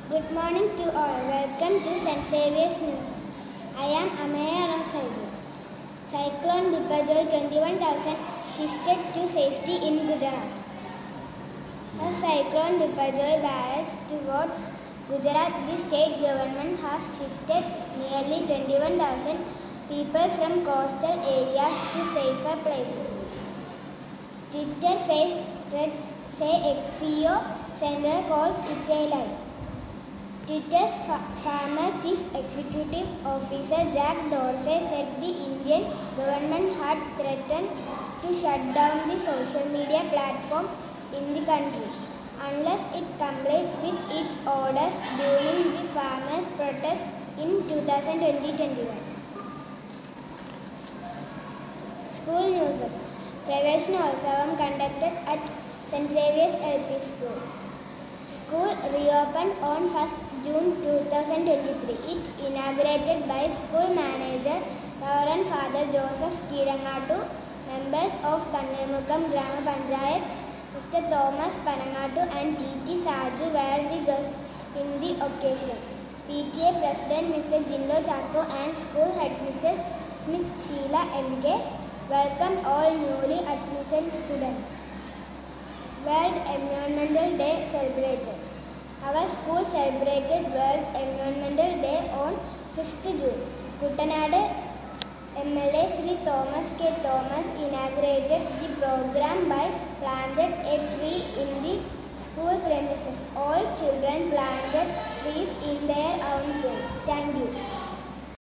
Good morning to all. Welcome to St. Xavier's News. I am Amaya Rasaidu. Cyclone Biparjoy 21,000 shifted to safety in Gujarat. As Cyclone Biparjoy barrels towards Gujarat, the state government has shifted nearly 21,000 people from coastal areas to safer places. Twitter faced threats, say ex-CEO Sandra calls it a lie. Twitter's former Chief Executive Officer Jack Dorsey said the Indian government had threatened to shut down the social media platform in the country unless it complied with its orders during the farmers' protest in 2020-21. School news. Praveshnotsam conducted at St. Xavier's LP School. School reopened on 1st June 2023. It inaugurated by school manager Reverend Father Joseph Kirangatu, members of Tannamukam Grama Panchayat, Mr. Thomas Panangatu and T.T. Saju were the guests in the occasion. PTA President Mr. Jindo Chacko and school headmistress Smith Sheila M.K. welcomed all newly admitted students. World Environmental Day celebrated. Our school celebrated World Environmental Day on 5th June. Kuttanad MLA Sri Thomas K. Thomas inaugurated the program by planted a tree in the school premises. All children planted trees in their own field. Thank you.